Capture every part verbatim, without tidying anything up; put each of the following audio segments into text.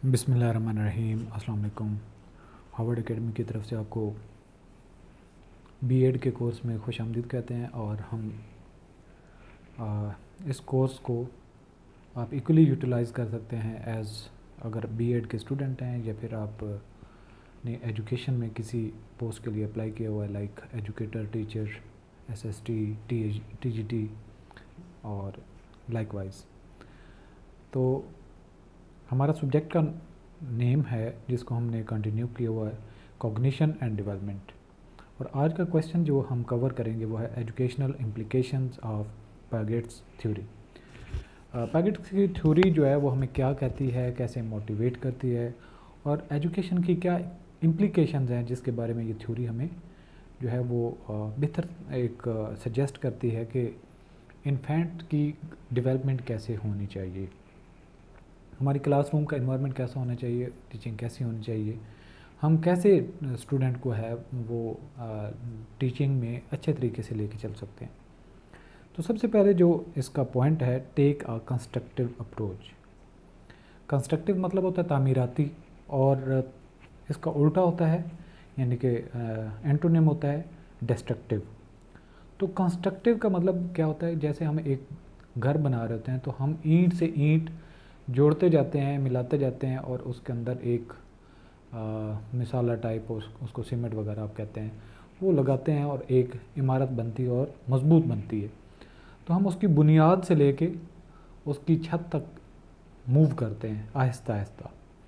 बिस्मिल्लाहिर्रहमानिर्रहीम। अस्सलाम वालेकुम। हार्वर्ड एकेडमी की तरफ से आपको बीएड के कोर्स में खुश आमदीद कहते हैं और हम आ, इस कोर्स को आप इक्वली यूटिलाइज़ कर सकते हैं एज़ अगर बीएड के स्टूडेंट हैं या फिर आप ने एजुकेशन में किसी पोस्ट के लिए अप्लाई किया हुआ है like educator, teacher, SST, TGT और लाइकवाइज। तो हमारा सब्जेक्ट का नेम है जिसको हमने कंटिन्यू किया हुआ है कॉग्निशन एंड डेवलपमेंट। और आज का क्वेश्चन जो हम कवर करेंगे वो है educational implications of Piaget's theory. Piaget's की थ्योरी जो है वो हमें क्या कहती है, कैसे मोटिवेट करती है और एजुकेशन की क्या इम्प्लीकेशंस हैं जिसके बारे में ये थ्योरी हमें जो है वो बेहतर एक सजेस्ट करती है कि इन्फेंट की डेवलपमेंट कैसे होनी चाहिए, हमारी क्लासरूम का एनवायरनमेंट कैसा होना चाहिए, टीचिंग कैसी होनी चाहिए, हम कैसे स्टूडेंट को है वो टीचिंग में अच्छे तरीके से लेके चल सकते हैं। तो सबसे पहले जो इसका पॉइंट है, take a constructive approach. Constructive मतलब होता है तामीराती और इसका उल्टा होता है यानी कि एंटोनिम होता है डिस्ट्रक्टिव। तो कंस्ट्रक्टिव का मतलब क्या होता है, जैसे हम एक घर बना रहे होते हैं तो हम ईंट से ईंट जोड़ते जाते हैं, मिलाते जाते हैं और उसके अंदर एक आ, मिसाला टाइप उस, उसको सीमेंट वगैरह आप कहते हैं वो लगाते हैं और एक इमारत बनती है और मजबूत बनती है। तो हम उसकी बुनियाद से लेके उसकी छत तक मूव करते हैं आहिस्ता आहिस्ता।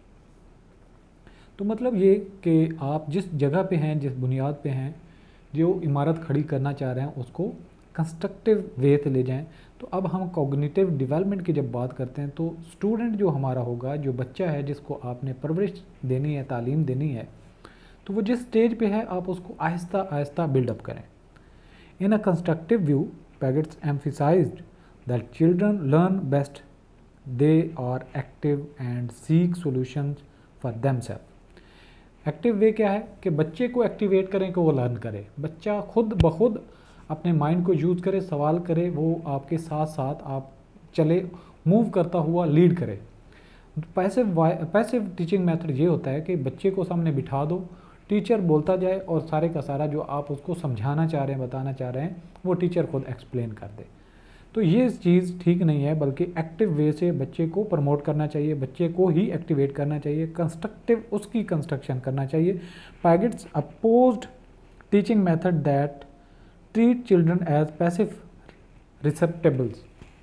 तो मतलब ये कि आप जिस जगह पे हैं, जिस बुनियाद पे हैं, जो इमारत खड़ी करना चाह रहे हैं उसको कंस्ट्रक्टिव वे पे ले जाएं। तो अब हम कॉग्निटिव डेवलपमेंट की जब बात करते हैं तो स्टूडेंट जो हमारा होगा, जो बच्चा है जिसको आपने परवरिश देनी है, तालीम देनी है, तो वो जिस स्टेज पे है आप उसको आहिस्ता आहिस्ता बिल्डअप करें। In a constructive view Piaget's emphasized that children learn best they are active and seek solutions for themselves. Active way क्या है कि बच्चे को एक्टिवेट करें कि वो लर्न करे, बच्चा खुद ब खुद अपने माइंड को यूज़ करे, सवाल करे, वो आपके साथ साथ आप चले, मूव करता हुआ लीड करे। पैसिव पैसिव टीचिंग मेथड ये होता है कि बच्चे को सामने बिठा दो, टीचर बोलता जाए और सारे का सारा जो आप उसको समझाना चाह रहे हैं, बताना चाह रहे हैं, वो टीचर खुद एक्सप्लेन कर दे। तो ये चीज़ ठीक नहीं है, बल्कि एक्टिव वे से बच्चे को प्रमोट करना चाहिए, बच्चे को ही एक्टिवेट करना चाहिए, कंस्ट्रक्टिव उसकी कंस्ट्रक्शन करना चाहिए। Piaget's opposed teaching method that treat children as passive receptacles.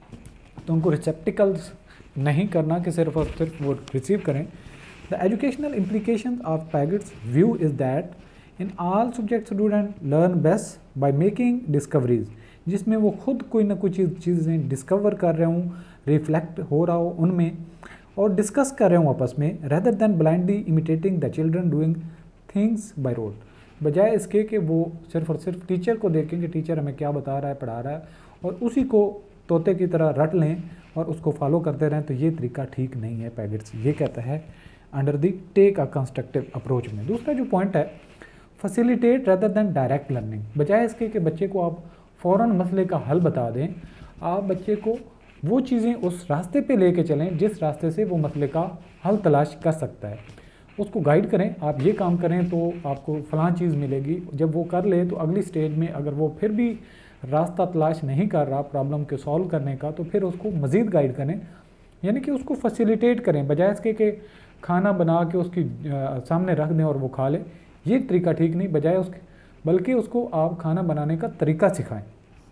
तो उनको रिसेप्टिकल्स नहीं करना कि सिर्फ और सिर्फ वो रिसीव करें। The educational implication of Piaget's view is that in all subject student learn best by making discoveries, जिसमें वो खुद कोई ना कोई चीज़ चीज़ें डिस्कवर कर रहे हों, रिफ्लेक्ट हो रहा हो उनमें और डिस्कस कर रहे हों आपस में, rather than blindly imitating the children doing things by rote. बजाय इसके कि वो सिर्फ और सिर्फ टीचर को देखें कि टीचर हमें क्या बता रहा है, पढ़ा रहा है और उसी को तोते की तरह रट लें और उसको फॉलो करते रहें, तो ये तरीका ठीक नहीं है। पैगेट्स ये कहता है under the take a constructive approach में। दूसरा जो पॉइंट है, facilitate rather than direct learning. बजाय इसके कि बच्चे को आप फ़ौरन मसले का हल बता दें, आप बच्चे को वो चीज़ें उस रास्ते पे लेके चलें जिस रास्ते से वो मसले का हल तलाश कर सकता है, उसको गाइड करें। आप ये काम करें तो आपको फ़लाँ चीज़ मिलेगी। जब वो कर ले तो अगली स्टेज में अगर वो फिर भी रास्ता तलाश नहीं कर रहा प्रॉब्लम के सॉल्व करने का, तो फिर उसको मज़ीद गाइड करें, यानी कि उसको फैसिलिटेट करें। बजाय इसके कि खाना बना के उसकी आ, सामने रख दें और वो खा ले, ये तरीका ठीक नहीं। बजाय उसके बल्कि उसको आप खाना बनाने का तरीका सिखाएं।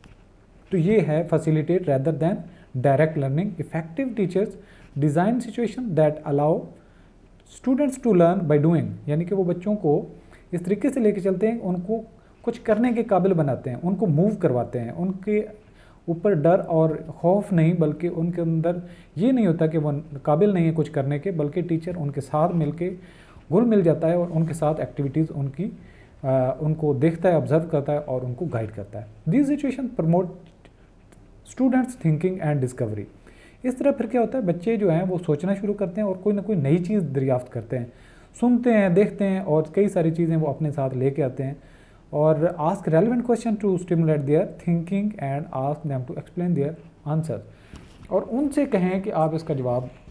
तो ये है facilitate rather than direct learning. Effective teachers design situation that allow students to learn by doing, यानी कि वो बच्चों को इस तरीके से लेके चलते हैं, उनको कुछ करने के काबिल बनाते हैं, उनको मूव करवाते हैं, उनके ऊपर डर और खौफ नहीं, बल्कि उनके अंदर ये नहीं होता कि वो काबिल नहीं है कुछ करने के, बल्कि टीचर उनके साथ मिल के घुल मिल जाता है और उनके साथ एक्टिविटीज़ उनकी आ, उनको देखता है, ऑब्जर्व करता है और उनको गाइड करता है। This situation promote students thinking and discovery. इस तरह फिर क्या होता है, बच्चे जो हैं वो सोचना शुरू करते हैं और कोई ना कोई नई चीज़ दरियाफ्त करते हैं, सुनते हैं, देखते हैं और कई सारी चीज़ें वो अपने साथ लेके आते हैं। और ask relevant question to stimulate their thinking and ask them to explain their answer. और उनसे कहें कि आप इसका जवाब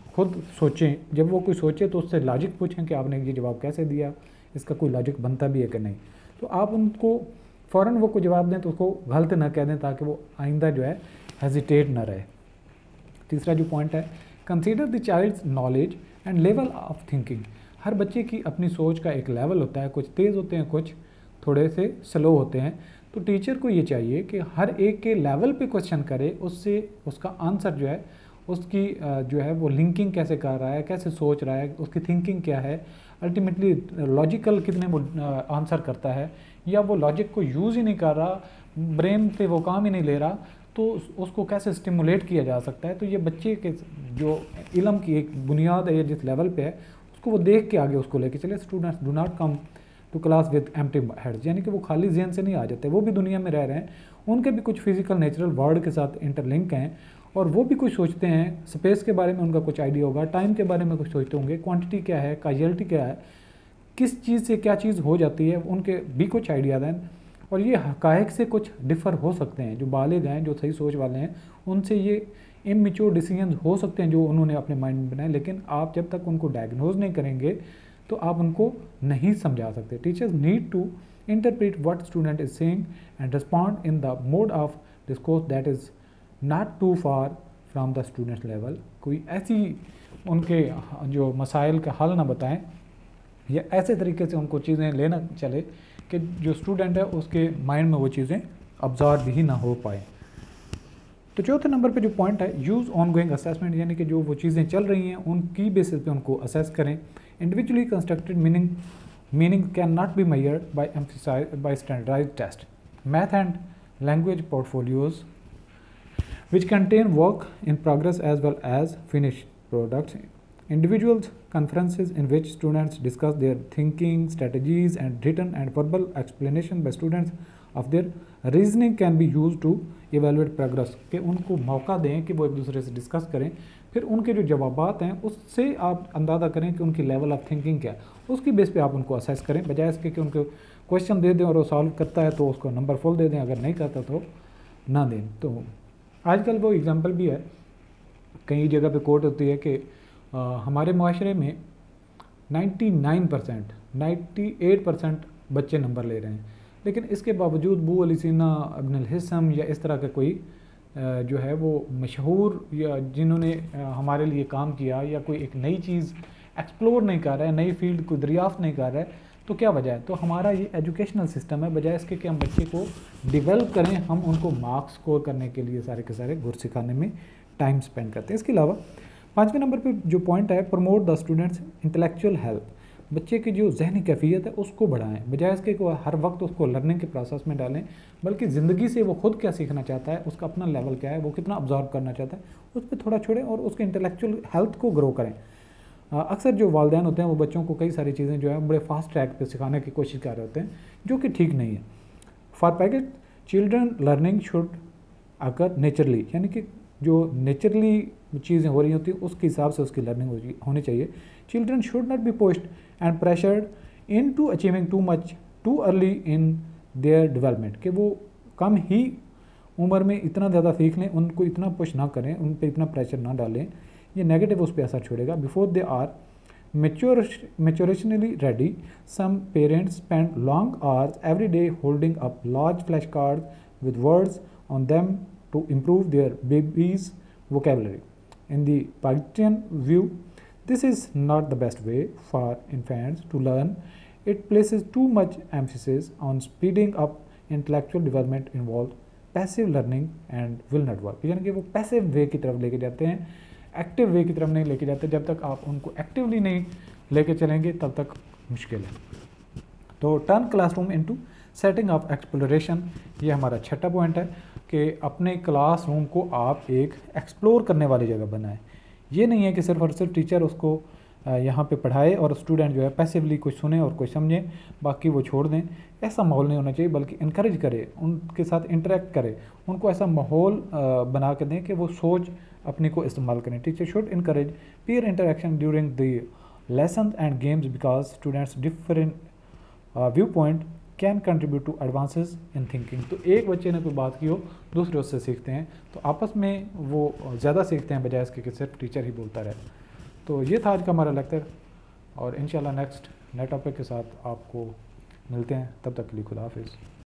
खुद सोचें, जब वो कोई सोचे तो उससे लॉजिक पूछें कि आपने ये जवाब कैसे दिया, इसका कोई लॉजिक बनता भी है कि नहीं। तो आप उनको फ़ौरन वो कोई जवाब दें तो उसको गलत ना कह दें, ताकि वो आइंदा जो है हेजिटेट ना रहे। तीसरा जो पॉइंट है, consider the child's knowledge and level of thinking. हर बच्चे की अपनी सोच का एक लेवल होता है, कुछ तेज़ होते हैं, कुछ थोड़े से स्लो होते हैं। तो टीचर को ये चाहिए कि हर एक के लेवल पे क्वेश्चन करे, उससे उसका आंसर जो है, उसकी जो है वो लिंकिंग कैसे कर रहा है, कैसे सोच रहा है, उसकी थिंकिंग क्या है, अल्टीमेटली लॉजिकल कितने वो आंसर करता है, या वो लॉजिक को यूज़ ही नहीं कर रहा, ब्रेन से वो काम ही नहीं ले रहा, तो उसको कैसे स्टिमुलेट किया जा सकता है। तो ये बच्चे के जो इल्म की एक बुनियाद है, जिस लेवल पे है, उसको वो देख के आगे उसको लेके चले। Students do not come to class with empty heads, यानी कि वो खाली जहन से नहीं आ जाते, वो भी दुनिया में रह रहे हैं, उनके भी कुछ फिजिकल नेचुरल वर्ल्ड के साथ इंटरलिंक हैं, और वो भी कुछ सोचते हैं, स्पेस के बारे में उनका कुछ आइडिया होगा, टाइम के बारे में कुछ सोचते होंगे, क्वांटिटी क्या है, काजलिटी क्या है, किस चीज़ से क्या चीज़ हो जाती है, उनके भी कुछ आइडियाज़ हैं। और ये हकायक से कुछ डिफ़र हो सकते हैं, जो बालिग हैं, जो सही सोच वाले हैं, उनसे ये इमेच्योर डिसीजन हो सकते हैं जो उन्होंने अपने माइंड में बनाए। लेकिन आप जब तक उनको डायग्नोज नहीं करेंगे तो आप उनको नहीं समझा सकते। Teachers need to interpret what student is saying and respond in the mode of discourse that is not too far from the student level. कोई ऐसी उनके जो मसाइल का हल ना बताएं, या ऐसे तरीके से उनको चीज़ें लेना चले कि जो स्टूडेंट है उसके माइंड में वो चीज़ें ऑब्जर्व ही ना हो पाए। तो चौथे नंबर पे जो पॉइंट है, यूज़ ऑन गोइंग असेसमेंट, यानी कि जो वो चीज़ें चल रही हैं उनकी बेसिस पे उनको असेस करें। Individually constructed meaning meaning can not be measured by emphasize by standardized test. Math and language portfolios which contain work in progress as well as finished products. Individuals conferences in which students discuss their thinking strategies and written and verbal explanation by students of their reasoning can be used to evaluate progress। कि उनको मौका दें कि वो एक दूसरे से discuss करें, फिर उनके जो जवाबात हैं उससे आप अंदाज़ा करें कि उनकी लेवल ऑफ थिंकिंग क्या है, उसकी बेस पे आप उनको असेस करें, बजाय इसके कि उनको क्वेश्चन दे दें और वो सॉल्व करता है तो उसको नंबर फुल दे दें, अगर नहीं करता तो ना दें। तो आजकल वो एग्ज़ाम्पल भी है, कई जगह पे कोट होती है कि आ, हमारे माशरे में निन्यानवे परसेंट अट्ठानवे परसेंट बच्चे नंबर ले रहे हैं, लेकिन इसके बावजूद बू अली सीना, इब्न अल हिसम या इस तरह का कोई आ, जो है वो मशहूर या जिन्होंने आ, हमारे लिए काम किया, या कोई एक नई चीज़ एक्सप्लोर नहीं कर रहा है, नई फील्ड को दरियाफ्त नहीं कर रहा है, तो क्या वजह है? तो हमारा ये एजुकेशनल सिस्टम है, बजाय इसके कि हम बच्चे को डेवलप करें, हम उनको मार्क्स स्कोर करने के लिए सारे के सारे गुर सिखाने में टाइम स्पेंड करते हैं। इसके अलावा पाँचवें नंबर पे जो पॉइंट है, promote the students intellectual health. बच्चे की जो जहनी कैफियत है उसको बढ़ाएं, बजाय इसके को हर वक्त उसको लर्निंग के प्रोसेस में डालें, बल्कि ज़िंदगी से वो खुद क्या सीखना चाहता है, उसका अपना लेवल क्या है, वो कितना ऑब्जर्व करना चाहता है, उस पर थोड़ा छोड़ें और उसके इंटेलेक्चुअल हेल्थ को ग्रो करें। अक्सर जो वालिदैन होते हैं वो बच्चों को कई सारी चीज़ें जो है बड़े फास्ट ट्रैक पे सिखाने की कोशिश कर रहे होते हैं, जो कि ठीक नहीं है। For Piaget children learning should occur naturally, यानी कि जो नेचुरली चीज़ें हो रही होती हैं उसके हिसाब से उसकी लर्निंग होनी चाहिए। Children should not be pushed and pressured in to achieving too much too early in their development, कि वो कम ही उम्र में इतना ज़्यादा सीख लें, उनको इतना पुश ना करें, उन पर इतना प्रेशर ना डालें, ये नेगेटिव उस पर असर छोड़ेगा। Before they are mature maturationally ready, some parents spend long hours every day holding up large flash card with words on them to improve their babies vocabulary. In the Pakistani view, this is not the best way for infants to learn. It places too much emphasis on speeding up intellectual development involved passive learning and will not work। यानी कि वो passive वे की तरफ लेके जाते हैं, active वे की तरफ नहीं लेके जाते। जब तक आप उनको एक्टिवली नहीं लेके चलेंगे तब तक मुश्किल है। तो turn classroom into setting of exploration, ये हमारा छठा पॉइंट है कि अपने क्लासरूम को आप एक एक्सप्लोर करने वाली जगह बनाएं। ये नहीं है कि सिर्फ और सिर्फ टीचर उसको यहाँ पे पढ़ाए और स्टूडेंट जो है पैसिवली कुछ सुने और कुछ समझें, बाकी वो छोड़ दें। ऐसा माहौल नहीं होना चाहिए, बल्कि इनकरेज करें, उनके साथ इंटरेक्ट करें, उनको ऐसा माहौल बना के दें कि वो सोच अपनी को इस्तेमाल करें। Teacher should encourage peer interaction during the lesson and games because students different view point can contribute to advances in thinking. तो एक बच्चे ने कोई बात की हो, दूसरे उससे सीखते हैं, तो आपस में वो ज़्यादा सीखते हैं बजाय इसके कि सिर्फ टीचर ही बोलता रहे। तो ये था आज का हमारा लेक्चर, और इंशाल्लाह नेक्स्ट नए टॉपिक के साथ आपको मिलते हैं। तब तक के लिए खुदा हाफिज़।